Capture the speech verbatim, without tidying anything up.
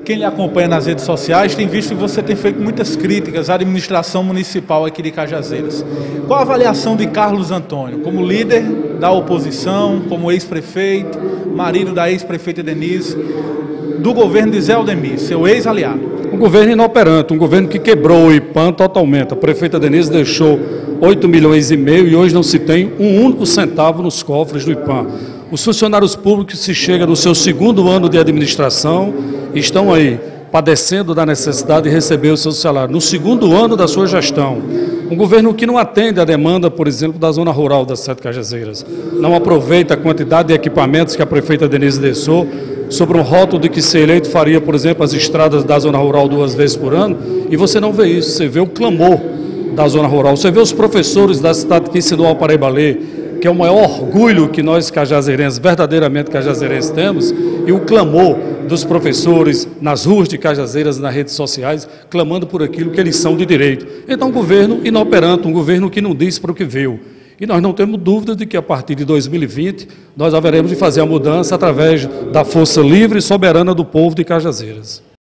Quem lhe acompanha nas redes sociais tem visto que você tem feito muitas críticas à administração municipal aqui de Cajazeiras. Qual a avaliação de Carlos Antônio, como líder da oposição, como ex-prefeito, marido da ex-prefeita Denise, do governo de Zé Aldemir, seu ex-aliado? Um governo inoperante, um governo que quebrou o I P A M totalmente. A prefeita Denise deixou oito milhões e meio e hoje não se tem um único centavo nos cofres do I P A M. Os funcionários públicos, se chega no seu segundo ano de administração, estão aí padecendo da necessidade de receber o seu salário no segundo ano da sua gestão. Um governo que não atende à demanda, por exemplo, da zona rural das Sete Cajazeiras. Não aproveita a quantidade de equipamentos que a prefeita Denise deixou, sobre um rótulo de que, se eleito, faria, por exemplo, as estradas da zona rural duas vezes por ano, e você não vê isso, você vê o clamor da zona rural, você vê os professores da cidade que ensinou ao Paraíba a ler, que é o maior orgulho que nós cajazeirenses, verdadeiramente cajazeirenses, temos, e o clamor dos professores nas ruas de Cajazeiras, nas redes sociais, clamando por aquilo que eles são de direito. Então, um governo inoperante, um governo que não diz para o que veio. E nós não temos dúvida de que, a partir de dois mil e vinte, nós haveremos de fazer a mudança através da força livre e soberana do povo de Cajazeiras.